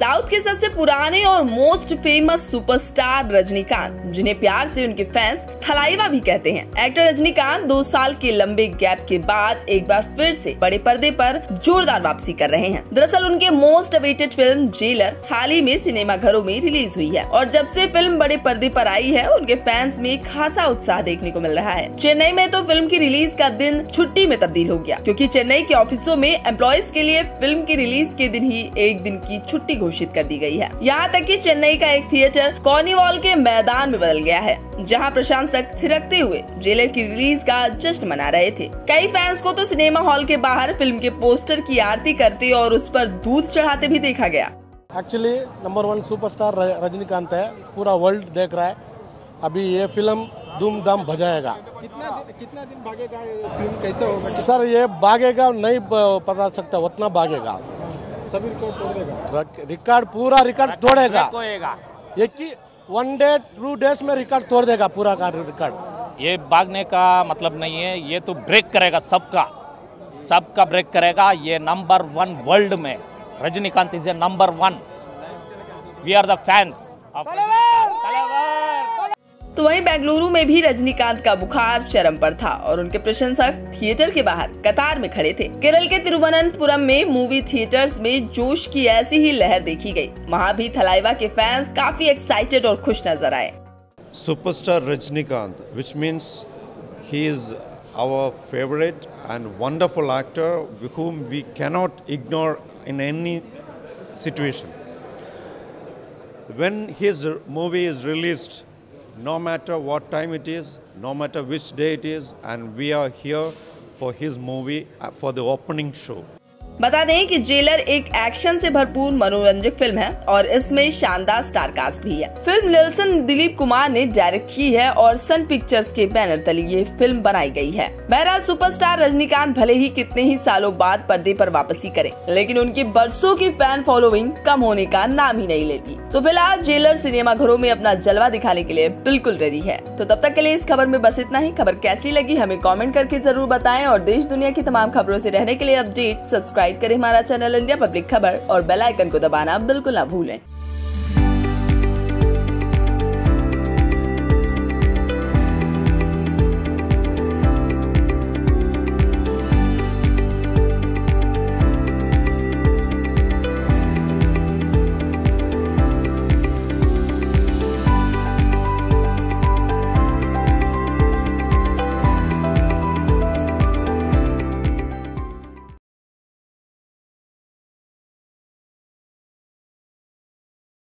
South के सबसे पुराने और मोस्ट फेमस सुपरस्टार रजनीकांत, जिन्हें प्यार से उनके फैंस थलाइवा भी कहते हैं। एक्टर रजनीकांत 2 साल के लंबे गैप के बाद एक बार फिर से बड़े पर्दे पर जोरदार वापसी कर रहे हैं। दरअसल उनके मोस्ट अवेटेड फिल्म जेलर हाल ही में सिनेमा घरों में रिलीज हुई है और जब से फिल्म बड़े पर्दे पर आई है, उनके फैंस में खासा उत्साह देखने को मिल रहा है। चेन्नई में तो फिल्म की रिलीज का दिन छुट्टी में तब्दील हो गया, क्योंकि चेन्नई के ऑफिसों में एम्प्लॉइज के लिए फिल्म की रिलीज के दिन ही एक दिन की छुट्टी घोषित कर दी गई है। यहाँ तक कि चेन्नई का एक थिएटर कार्निवाल के मैदान में बदल गया है, जहाँ प्रशंसक थिरकते हुए जेलर की रिलीज का जश्न मना रहे थे। कई फैंस को तो सिनेमा हॉल के बाहर फिल्म के पोस्टर की आरती करते और उस पर दूध चढ़ाते भी देखा गया। एक्चुअली नंबर 1 सुपरस्टार रजनीकांत है, पूरा वर्ल्ड देख रहा है। अभी ये फिल्म धूमधाम बजाएगा। कितना दिन भागेगा फिल्म, कैसे होगा? सर ये भागेगा नहीं पता सकता, उतना भागेगा, सभी रिकॉर्ड तोड़ देगा। रिकॉर्ड पूरा रिकॉर्ड तोड़ेगा। ये कि 1 डे 2 डेज में रिकॉर्ड तोड़ देगा पूरा का रिकॉर्ड। ये भागने का मतलब नहीं है, ये तो ब्रेक करेगा, सबका ब्रेक करेगा। ये नंबर 1 वर्ल्ड में Rajinikanth is a number 1। We are the fans of तो वहीं बेंगलुरु में भी रजनीकांत का बुखार चरम पर था और उनके प्रशंसक थिएटर के बाहर कतार में खड़े थे। केरल के तिरुवनंतपुरम में मूवी थिएटर्स में जोश की ऐसी ही लहर देखी गई। वहां भी थलाइवा के फैंस काफी एक्साइटेड और खुश नजर आए। Superstar Rajinikanth, which means he is our favorite and wonderful actor whom we cannot ignore in any situation. When his movie is released, no matter what time it is, no matter which day it is, and we are here for his movie for the opening show. बता दें कि jailer एक action से भरपूर मनोरंजक film है और इसमें शानदार स्टार कास्ट भी है। फिल्म नेल्सन दिलीप कुमार ने डायरेक्ट की है और सन पिक्चर्स के बैनर तले ये फिल्म बनाई गई है। बहरहाल सुपरस्टार रजनीकांत भले ही कितने ही सालों बाद पर्दे पर वापसी करें, लेकिन उनकी बरसों की फैन फॉलोइंग कम होने का नाम ही नहीं लेती। तो फिलहाल जेलर सिनेमा घरों में अपना जलवा दिखाने के लिए बिल्कुल रेडी है। तो तब तक के लिए इस खबर में बस इतना ही। खबर कैसी लगी हमें कमेंट करके जरूर बताएं और देश दुनिया की तमाम खबरों से रहने के लिए अपडेट सब्सक्राइब करें हमारा चैनल इंडिया पब्लिक खबर और बेल आइकन को दबाना बिल्कुल ना भूलें।